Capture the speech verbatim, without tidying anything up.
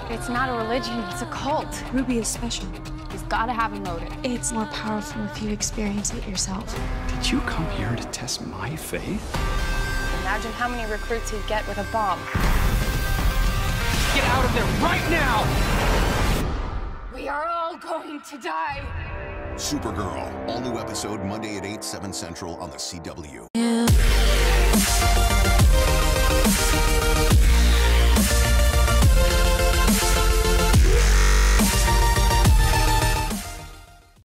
It's not a religion, it's a cult. Ruby is special. He's gotta have a motive. It's more powerful if you experience it yourself. Did you come here to test my faith? Imagine how many recruits he'd get with a bomb. Get out of there right now! We are all going to die. Supergirl, all new episode Monday at eight, seven Central on the C W. Yeah.